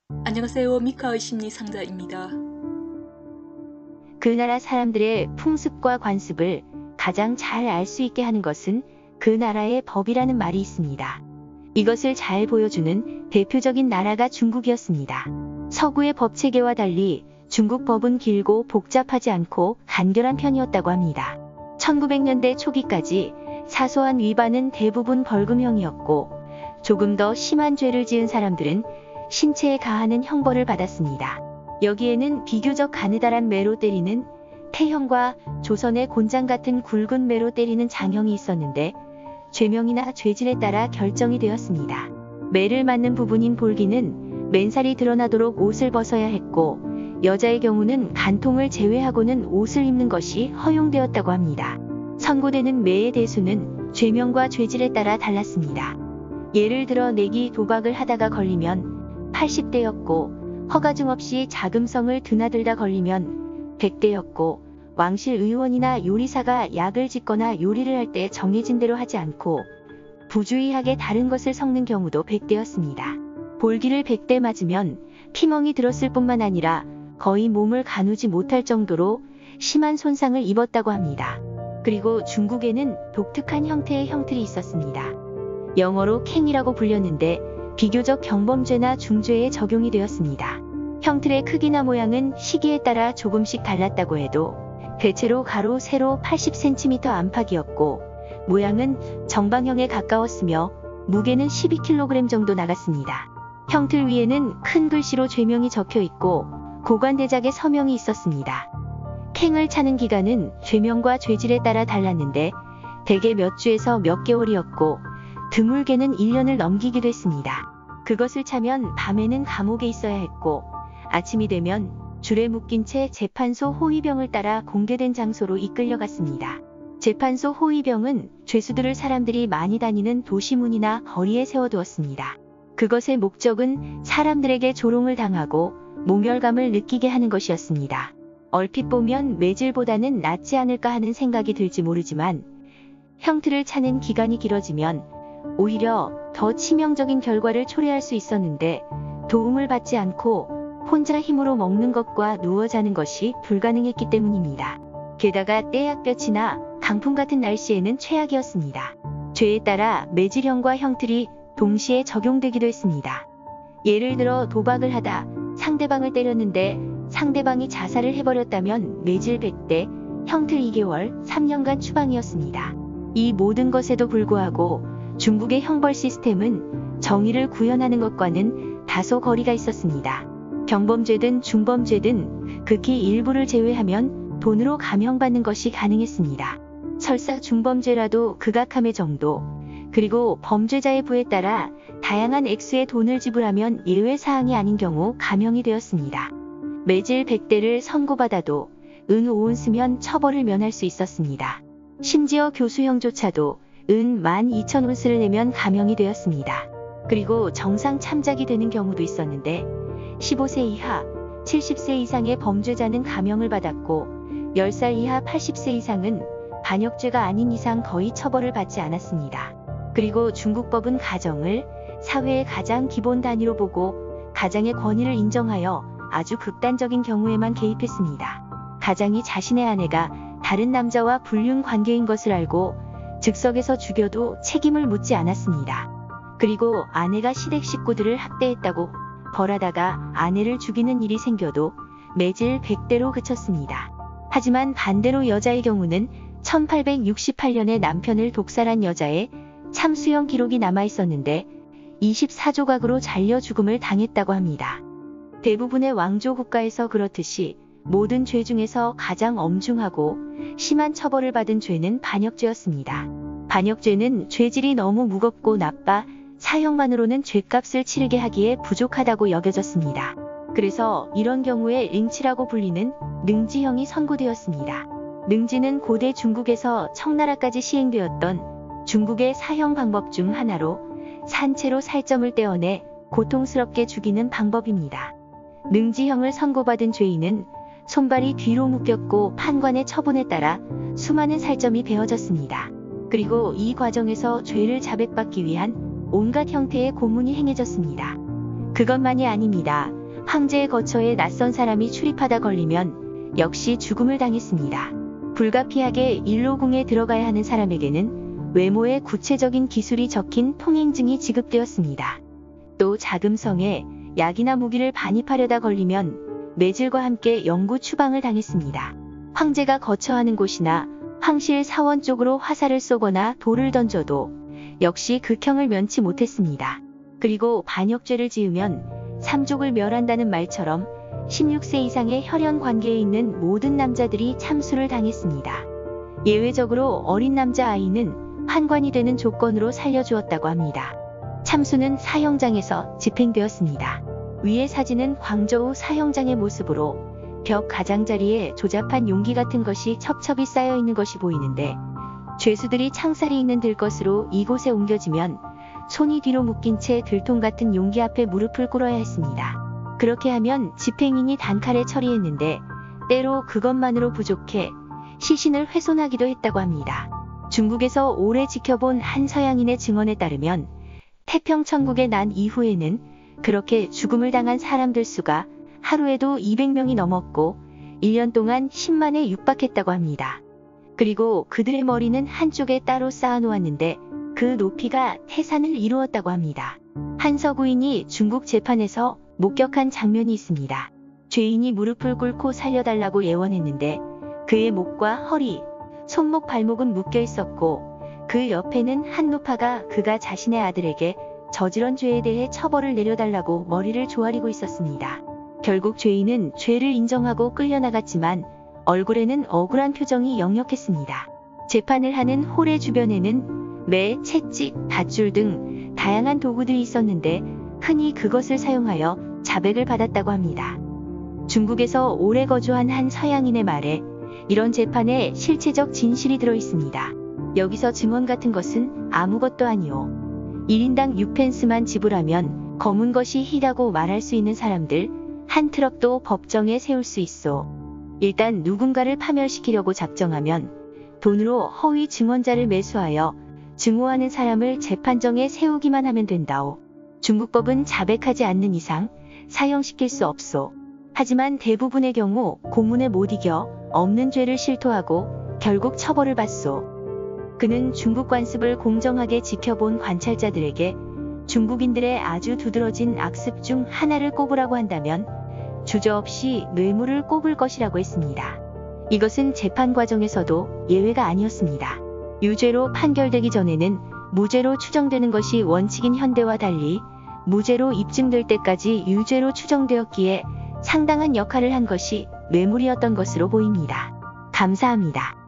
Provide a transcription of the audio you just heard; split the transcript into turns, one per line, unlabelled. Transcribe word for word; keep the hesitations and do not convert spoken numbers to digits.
안녕하세요. 미카의 심리상담입니다.
그 나라 사람들의 풍습과 관습을 가장 잘 알 수 있게 하는 것은 그 나라의 법이라는 말이 있습니다. 이것을 잘 보여주는 대표적인 나라가 중국이었습니다. 서구의 법체계와 달리 중국 법은 길고 복잡하지 않고 간결한 편이었다고 합니다. 천구백 년대 초기까지 사소한 위반은 대부분 벌금형이었고, 조금 더 심한 죄를 지은 사람들은 신체에 가하는 형벌을 받았습니다. 여기에는 비교적 가느다란 매로 때리는 태형과 조선의 곤장 같은 굵은 매로 때리는 장형이 있었는데, 죄명이나 죄질에 따라 결정이 되었습니다. 매를 맞는 부분인 볼기는 맨살이 드러나도록 옷을 벗어야 했고, 여자의 경우는 간통을 제외하고는 옷을 입는 것이 허용되었다고 합니다. 선고되는 매의 대수는 죄명과 죄질에 따라 달랐습니다. 예를 들어 내기 도박을 하다가 걸리면 팔십 대였고, 허가증 없이 자금성을 드나들다 걸리면 백 대였고, 왕실 의원이나 요리사가 약을 짓거나 요리를 할 때 정해진 대로 하지 않고 부주의하게 다른 것을 섞는 경우도 백 대였습니다. 볼기를 백 대 맞으면 피멍이 들었을 뿐만 아니라 거의 몸을 가누지 못할 정도로 심한 손상을 입었다고 합니다. 그리고 중국에는 독특한 형태의 형틀이 있었습니다. 영어로 캥이라고 불렸는데 비교적 경범죄나 중죄에 적용이 되었습니다. 형틀의 크기나 모양은 시기에 따라 조금씩 달랐다고 해도 대체로 가로 세로 팔십 센티미터 안팎이었고, 모양은 정방형에 가까웠으며 무게는 십이 킬로그램 정도 나갔습니다. 형틀 위에는 큰 글씨로 죄명이 적혀 있고 고관대작의 서명이 있었습니다. 캥을 차는 기간은 죄명과 죄질에 따라 달랐는데 대개 몇 주에서 몇 개월이었고, 드물게는 일 년을 넘기기도 했습니다. 그것을 차면 밤에는 감옥에 있어야 했고, 아침이 되면 줄에 묶인 채 재판소 호위병을 따라 공개된 장소로 이끌려갔습니다. 재판소 호위병은 죄수들을 사람들이 많이 다니는 도시문이나 거리에 세워두었습니다. 그것의 목적은 사람들에게 조롱을 당하고 모멸감을 느끼게 하는 것이었습니다. 얼핏 보면 매질보다는 낫지 않을까 하는 생각이 들지 모르지만, 형틀을 차는 기간이 길어지면 오히려 더 치명적인 결과를 초래할 수 있었는데, 도움을 받지 않고 혼자 힘으로 먹는 것과 누워 자는 것이 불가능했기 때문입니다. 게다가 때약볕이나 강풍 같은 날씨에는 최악이었습니다. 죄에 따라 매질형과 형틀이 동시에 적용되기도 했습니다. 예를 들어 도박을 하다 상대방을 때렸는데 상대방이 자살을 해버렸다면 매질 백 대, 형틀 이 개월, 삼 년간 추방이었습니다. 이 모든 것에도 불구하고 중국의 형벌 시스템은 정의를 구현하는 것과는 다소 거리가 있었습니다. 경범죄든 중범죄든 극히 일부를 제외하면 돈으로 감형받는 것이 가능했습니다. 설사 중범죄라도 극악함의 정도, 그리고 범죄자의 부에 따라 다양한 액수의 돈을 지불하면 예외사항이 아닌 경우 감형이 되었습니다. 매질 백 대를 선고받아도 은 오 온스면 처벌을 면할 수 있었습니다. 심지어 교수형조차도 은 만 이천 온스를 내면 감형이 되었습니다. 그리고 정상 참작이 되는 경우도 있었는데, 십오 세 이하, 칠십 세 이상의 범죄자는 감형을 받았고, 열 살 이하 팔십 세 이상은 반역죄가 아닌 이상 거의 처벌을 받지 않았습니다. 그리고 중국법은 가정을 사회의 가장 기본 단위로 보고 가장의 권위를 인정하여 아주 극단적인 경우에만 개입했습니다. 가장이 자신의 아내가 다른 남자와 불륜 관계인 것을 알고 즉석에서 죽여도 책임을 묻지 않았습니다. 그리고 아내가 시댁 식구들을 학대했다고 벌하다가 아내를 죽이는 일이 생겨도 매질 백 대로 그쳤습니다. 하지만 반대로 여자의 경우는 천팔백육십팔 년에 남편을 독살한 여자의 참수형 기록이 남아있었는데 이십사 조각으로 잘려 죽음을 당했다고 합니다. 대부분의 왕조 국가에서 그렇듯이 모든 죄 중에서 가장 엄중하고 심한 처벌을 받은 죄는 반역죄였습니다. 반역죄는 죄질이 너무 무겁고 나빠 사형만으로는 죗값을 치르게 하기에 부족하다고 여겨졌습니다. 그래서 이런 경우에 링치라고 불리는 능지형이 선고되었습니다. 능지는 고대 중국에서 청나라까지 시행되었던 중국의 사형 방법 중 하나로 산채로 살점을 떼어내 고통스럽게 죽이는 방법입니다. 능지형을 선고받은 죄인은 손발이 뒤로 묶였고 판관의 처분에 따라 수많은 살점이 베어졌습니다. 그리고 이 과정에서 죄를 자백받기 위한 온갖 형태의 고문이 행해졌습니다. 그것만이 아닙니다. 황제의 거처에 낯선 사람이 출입하다 걸리면 역시 죽음을 당했습니다. 불가피하게 일로궁에 들어가야 하는 사람에게는 외모에 구체적인 기술이 적힌 통행증이 지급되었습니다. 또 자금성에 약이나 무기를 반입하려다 걸리면 매질과 함께 영구 추방을 당했습니다. 황제가 거처하는 곳이나 황실 사원 쪽으로 화살을 쏘거나 돌을 던져도 역시 극형을 면치 못했습니다. 그리고 반역죄를 지으면 삼족을 멸한다는 말처럼 십육 세 이상의 혈연 관계에 있는 모든 남자들이 참수를 당했습니다. 예외적으로 어린 남자아이는 환관이 되는 조건으로 살려주었다고 합니다. 참수는 사형장에서 집행되었습니다. 위의 사진은 광저우 사형장의 모습으로 벽 가장자리에 조잡한 용기 같은 것이 첩첩이 쌓여 있는 것이 보이는데, 죄수들이 창살이 있는 들것으로 이곳에 옮겨지면 손이 뒤로 묶인 채 들통 같은 용기 앞에 무릎을 꿇어야 했습니다. 그렇게 하면 집행인이 단칼에 처리했는데 때로 그것만으로 부족해 시신을 훼손하기도 했다고 합니다. 중국에서 오래 지켜본 한 서양인의 증언에 따르면 태평천국에 난 이후에는 그렇게 죽음을 당한 사람들 수가 하루에도 이백 명이 넘었고 일 년 동안 십만에 육박했다고 합니다. 그리고 그들의 머리는 한쪽에 따로 쌓아놓았는데 그 높이가 태산을 이루었다고 합니다. 한 서구인이 중국 재판에서 목격한 장면이 있습니다. 죄인이 무릎을 꿇고 살려달라고 예원했는데 그의 목과 허리, 손목, 발목은 묶여 있었고 그 옆에는 한 노파가 그가 자신의 아들에게 저지른 죄에 대해 처벌을 내려달라고 머리를 조아리고 있었습니다. 결국 죄인은 죄를 인정하고 끌려나갔지만 얼굴에는 억울한 표정이 역력했습니다. 재판을 하는 홀의 주변에는 매, 채찍, 밧줄 등 다양한 도구들이 있었는데 흔히 그것을 사용하여 자백을 받았다고 합니다. 중국에서 오래 거주한 한 서양인의 말에 이런 재판에 실체적 진실이 들어 있습니다. 여기서 증언 같은 것은 아무것도 아니오. 일 인당 육 펜스만 지불하면 검은 것이 희라고 말할 수 있는 사람들 한 트럭도 법정에 세울 수 있어. 일단 누군가를 파멸시키려고 작정하면 돈으로 허위 증언자를 매수하여 증오하는 사람을 재판정에 세우기만 하면 된다오. 중국법은 자백하지 않는 이상 사형시킬 수 없소. 하지만 대부분의 경우 고문에 못 이겨 없는 죄를 실토하고 결국 처벌을 받소. 그는 중국 관습을 공정하게 지켜본 관찰자들에게 중국인들의 아주 두드러진 악습 중 하나를 꼽으라고 한다면 주저없이 뇌물을 꼽을 것이라고 했습니다. 이것은 재판 과정에서도 예외가 아니었습니다. 유죄로 판결되기 전에는 무죄로 추정되는 것이 원칙인 현대와 달리 무죄로 입증될 때까지 유죄로 추정되었기에 상당한 역할을 한 것이 뇌물이었던 것으로 보입니다. 감사합니다.